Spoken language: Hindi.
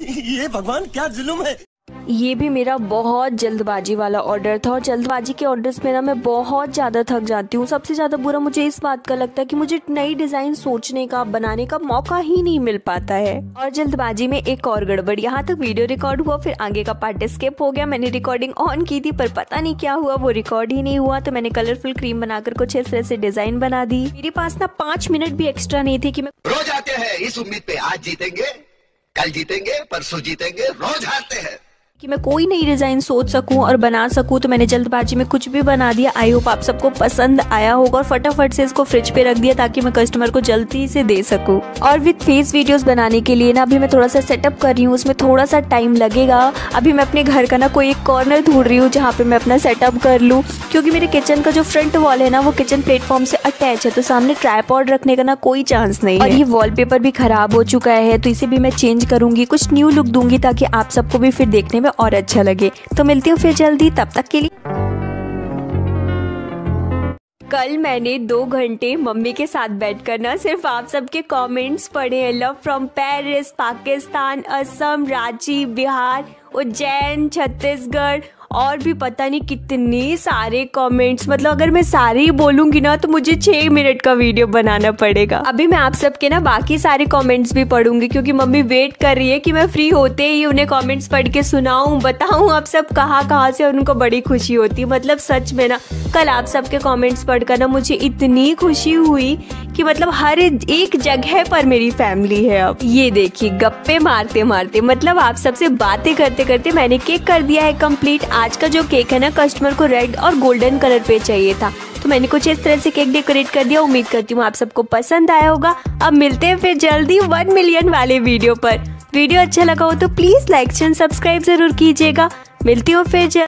ये भगवान क्या जुल्म है। ये भी मेरा बहुत जल्दबाजी वाला ऑर्डर था और जल्दबाजी के ऑर्डर्स में ना मैं बहुत ज़्यादा थक जाती हूँ। सबसे ज़्यादा बुरा मुझे इस बात का लगता है कि मुझे नई डिज़ाइन सोचने का बनाने का मौका ही नहीं मिल पाता है। और जल्दबाजी में एक और गड़बड़, यहाँ तक वीडियो रिकॉर्ड हुआ, फिर आगे का पार्ट स्किप हो गया। मैंने रिकॉर्डिंग ऑन की थी पर पता नहीं क्या हुआ, वो रिकॉर्ड ही नहीं हुआ। तो मैंने कलरफुल क्रीम बनाकर कुछ इस तरह से डिज़ाइन बना दी। मेरे पास ना 5 मिनट भी एक्स्ट्रा नहीं थे कि मैं रोज आते हैं इस उम्मीद पे आज जीतेंगे, कल जीतेंगे, परसों जीतेंगे, रोज हारते हैं कि मैं कोई नई डिज़ाइन सोच सकूं और बना सकूं। तो मैंने जल्दबाजी में कुछ भी बना दिया। आई होप आप सबको पसंद आया होगा और फटाफट से इसको फ्रिज पे रख दिया ताकि मैं कस्टमर को जल्दी से दे सकूं। और विद फेस वीडियोस बनाने के लिए ना अभी मैं थोड़ा सा सेटअप कर रही हूँ, उसमें थोड़ा सा टाइम लगेगा। अभी मैं अपने घर का ना कोई एक कॉर्नर ढूंढ रही हूँ जहाँ पे मैं अपना सेटअप कर लूँ, क्योंकि मेरे किचन का जो फ्रंट वॉल है ना वो किचन प्लेटफॉर्म से अटैच है, तो सामने ट्राइपॉड रखने का ना कोई चांस नहीं है। और ये वॉलपेपर भी खराब हो चुका है, तो इसे भी मैं चेंज करूंगी, कुछ न्यू लुक दूंगी ताकि आप सबको भी फिर देखने में और अच्छा लगे। तो मिलती हूँ फिर जल्दी, तब तक के लिए। कल मैंने 2 घंटे मम्मी के साथ बैठकर ना सिर्फ आप सबके कमेंट्स पढ़े हैं। Love from Paris, Pakistan, Assam, Ranchi, Bihar, Ujjain, Chhattisgarh और भी पता नहीं कितने सारे कमेंट्स। मतलब अगर मैं सारे ही बोलूंगी ना तो मुझे 6 मिनट का वीडियो बनाना पड़ेगा। अभी मैं आप सबके ना बाकी सारे कमेंट्स भी पढ़ूंगी, क्योंकि मम्मी वेट कर रही है कि मैं फ्री होते ही उन्हें कमेंट्स पढ़ के सुनाऊं, बताऊं आप सब कहाँ से, और उनको बड़ी खुशी होती है। मतलब सच में ना कल आप सबके कमेंट्स पढ़कर ना मुझे इतनी खुशी हुई कि मतलब हर एक जगह पर मेरी फैमिली है। अब ये देखिए गप्पे मारते मारते, मतलब आप सबसे बातें करते करते मैंने केक कर दिया है कंप्लीट। आज का जो केक है ना कस्टमर को रेड और गोल्डन कलर पे चाहिए था, तो मैंने कुछ इस तरह से केक डेकोरेट कर दिया। उम्मीद करती हूँ आप सबको पसंद आया होगा। अब मिलते हैं फिर जल्दी 1 मिलियन वाले वीडियो पर। वीडियो अच्छा लगा हो तो प्लीज लाइक एंड सब्सक्राइब जरूर कीजिएगा। मिलती हूँ फिर